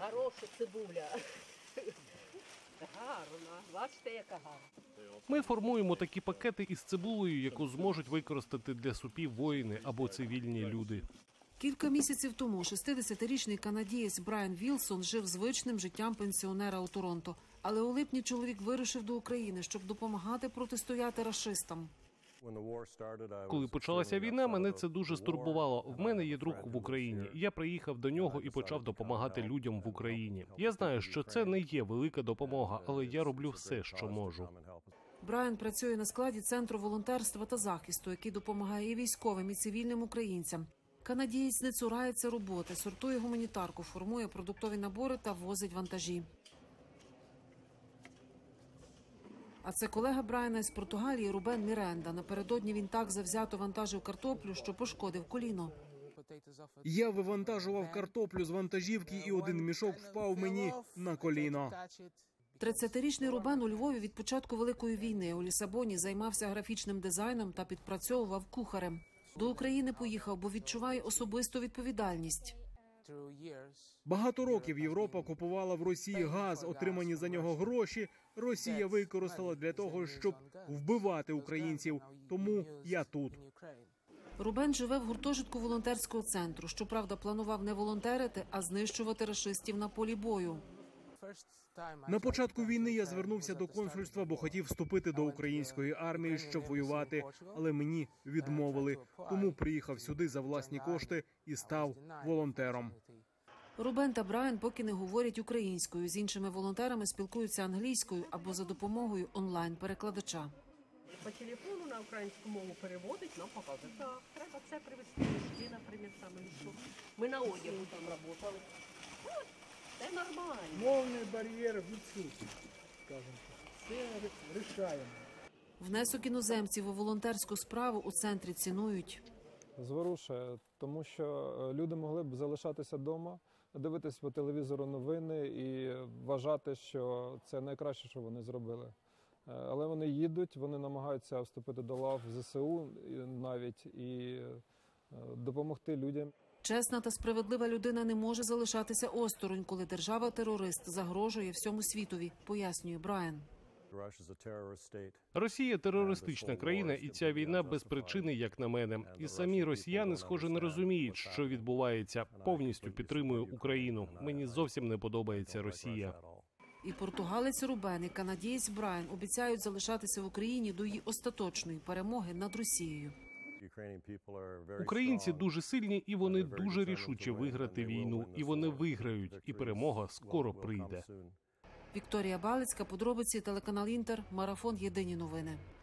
Хороша цибуля. Гарна. Бачите, яка гарна. Ми формуємо такі пакети із цибулею, яку зможуть використати для супів воїни або цивільні люди. Кілька місяців тому 60-річний канадієць Брайан Вілсон жив звичним життям пенсіонера у Торонто. Але у липні чоловік вирушив до України, щоб допомагати протистояти рашистам. Коли почалася війна, мене це дуже стурбувало. В мене є друг в Україні. Я приїхав до нього і почав допомагати людям в Україні. Я знаю, що це не є велика допомога, але я роблю все, що можу. Брайан працює на складі Центру волонтерства та захисту, який допомагає і військовим, і цивільним українцям. Канадієць не цурається роботи, сортує гуманітарку, формує продуктові набори та возить вантажі. А це колега Брайана із Португалії Рубен Міренда. Напередодні він так завзято вантажив картоплю, що пошкодив коліно. Я вивантажував картоплю з вантажівки, і один мішок впав мені на коліно. 30-річний Рубен у Львові від початку Великої війни у Лісабоні займався графічним дизайном та підпрацьовував кухарем. До України поїхав, бо відчуває особисту відповідальність. Багато років Європа купувала в Росії газ, отримані за нього гроші. Росія використала для того, щоб вбивати українців. Тому я тут. Рубен живе в гуртожитку волонтерського центру. Щоправда, планував не волонтерити, а знищувати рашистів на полі бою. На початку війни я звернувся до консульства, бо хотів вступити до української армії, щоб воювати, але мені відмовили. Тому приїхав сюди за власні кошти і став волонтером. Рубен та Брайан поки не говорять українською. З іншими волонтерами спілкуються англійською або за допомогою онлайн-перекладача. По телефону на українську мову переводить, нам показує. Так, треба це привезти, наприклад, саме що. Ми на одягу там працювали. Це нормально. Мовний бар'єр відсутній, скажімо так. Це рішаємо. Внесок іноземців у волонтерську справу у центрі цінують. Зворушує, тому що люди могли б залишатися вдома, дивитися по телевізору новини і вважати, що це найкраще, що вони зробили. Але вони їдуть, вони намагаються вступити до лав ЗСУ навіть і допомогти людям. Чесна та справедлива людина не може залишатися осторонь, коли держава-терорист загрожує всьому світові, пояснює Брайан. Росія – терористична країна, і ця війна без причини, як на мене. І самі росіяни, схоже, не розуміють, що відбувається. Повністю підтримую Україну. Мені зовсім не подобається Росія. І португалець Рубен, і канадієць Брайан обіцяють залишатися в Україні до її остаточної перемоги над Росією. Українці дуже сильні, і вони дуже рішуче виграти війну. І вони виграють, і перемога скоро прийде. Вікторія Балицька, подробиці, телеканал Інтер, марафон «Єдині новини».